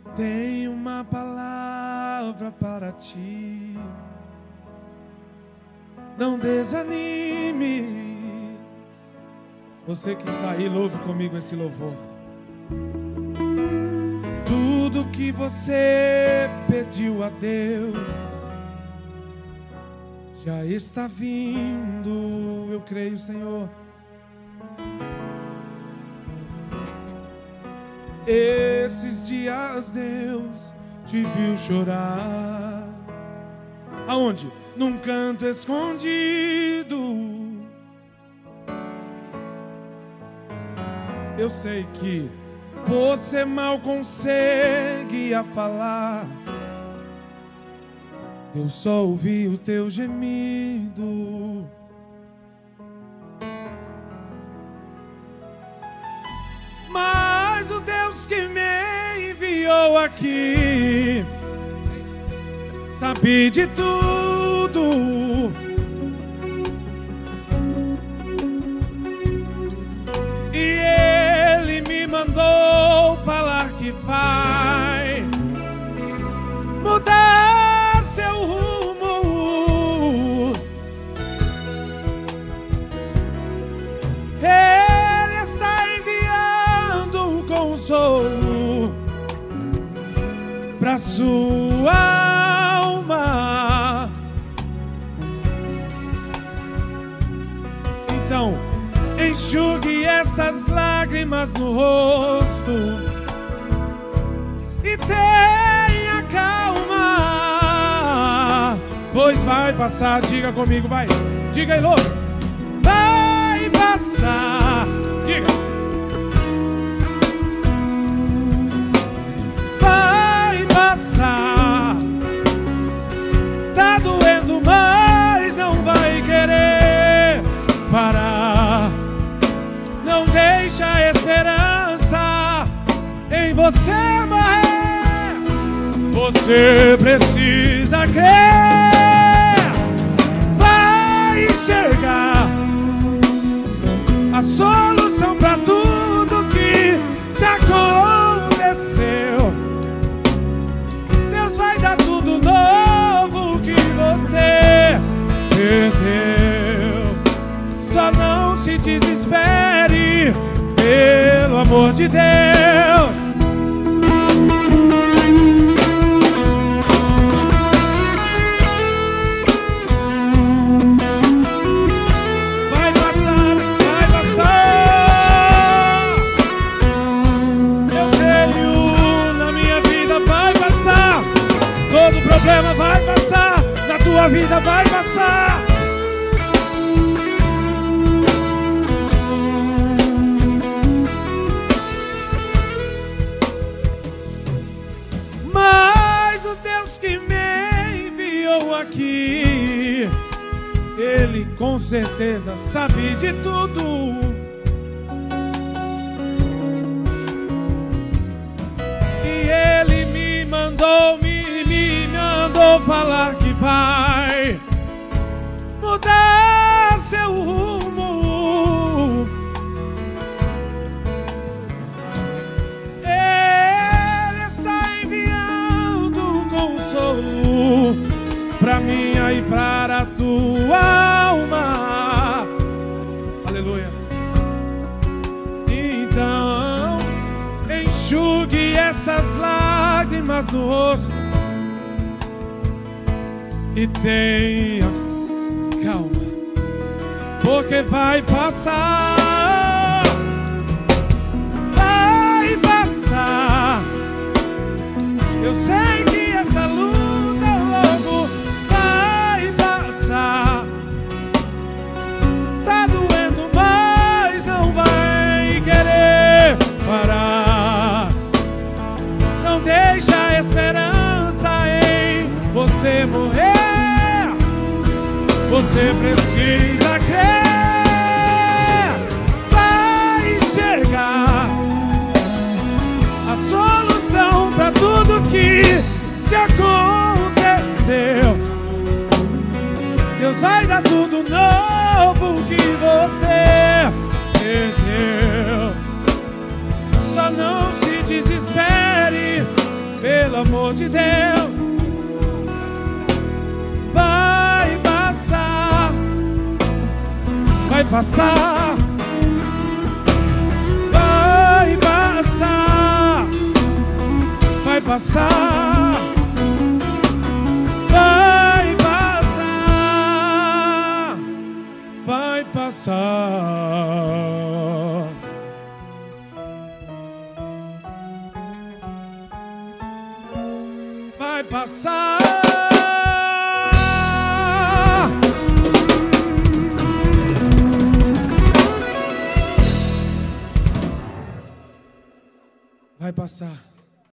Tenho uma palavra para ti. Não desanime. Você que está aí, louve comigo esse louvor. Tudo que você pediu a Deus já está vindo. Eu creio, Senhor. Esses dias Deus te viu chorar. Aonde? Num canto escondido. Eu sei que você mal consegue a falar. Eu só ouvi o teu gemido. Mas o Deus que me enviou aqui sabe de tudo. E Ele me mandou falar que vai mudar seu rumo. Ele está enviando um consolo para sua alma. Então, enxugue essas lágrimas no rosto e tenha calma, pois vai passar. Diga comigo, vai. Diga aí, louco. Vai passar. Diga. Vai passar. Tá doendo, mas não vai querer parar. Não deixa a esperança em você morrer. Você precisa crer. Vai enxergar a solução para tudo que te aconteceu. Deus vai dar tudo novo que você perdeu. Só não se desespere, pelo amor de Deus. Vai passar, vai passar. Eu creio na minha vida, vai passar. Todo problema vai passar, na tua vida vai passar. Mas o Deus que me enviou aqui, Ele com certeza sabe de tudo. E Ele me mandou falar que vai mudar seu rumo. Ele está enviando um consolo para minha e para a tua alma. Aleluia. Então, enxugue essas lágrimas no rosto e tenha calma, porque vai passar. Vai passar. Eu sei que essa luta logo vai passar. Tá doendo, mas não vai querer parar. Não deixa a esperança em você morrer. Você precisa crer. Vai enxergar a solução para tudo que te aconteceu. Deus vai dar tudo novo que você perdeu. Só não se desespere, pelo amor de Deus, vai passar, vai passar, vai passar, vai passar, vai passar, vai passar. Vai passar. Vai passar.